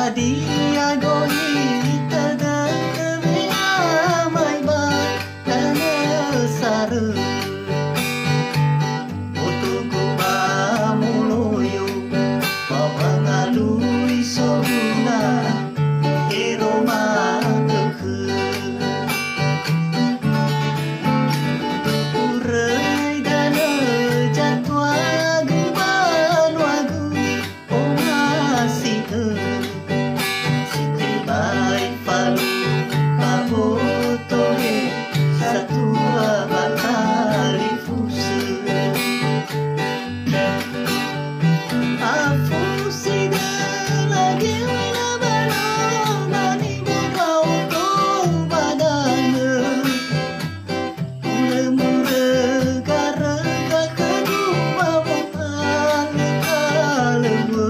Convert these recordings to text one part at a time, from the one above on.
dia goita da mea mai ba dana saru otuku ba muloyo pawangalui soguna eroma keku urai dana jatwa guban wagu ongasih Baik palu pabotohe satua batali fuse afusi de lagi wina bano nani murau to badana mure gara kakadu mawal kalemu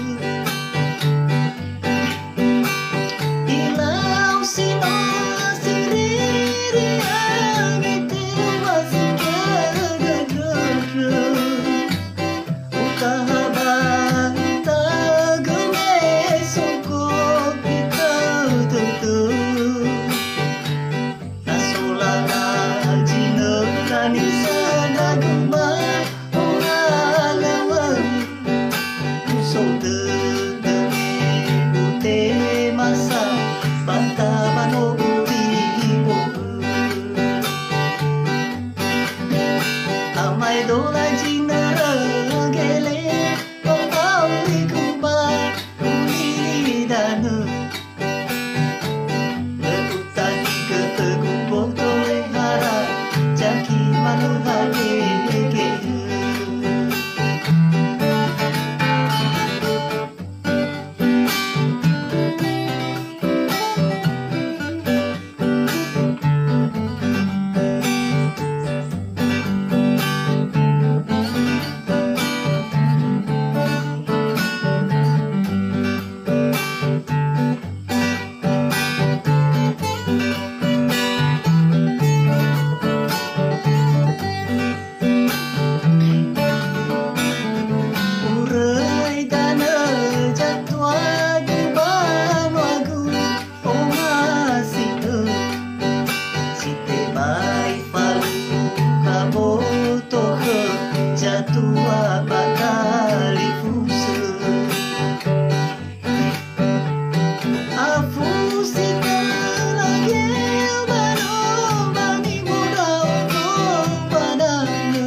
Amai dola jinara gele pau ikuba kulidanu Lekutani ketegu botole hara jaki manu hage Tua batali fuse afusi lagi bano bani murau to badana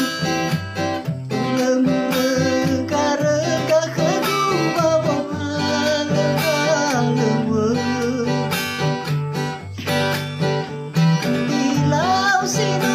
lemure kare kakadu bawal kalemu ilau sino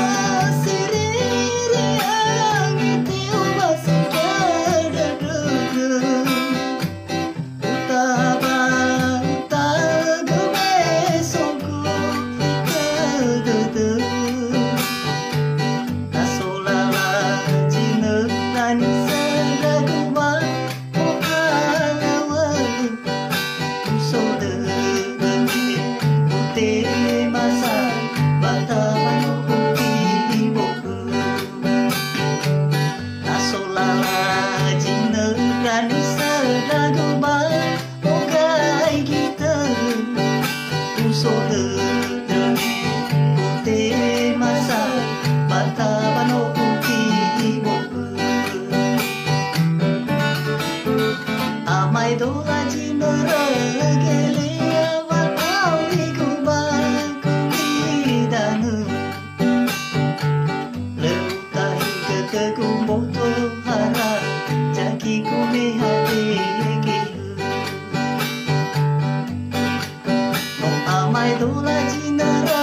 Amai dola jinara gele awal awi kubang kulidanu Leutai ketegu boto hara jaki kume hati amai dola jinara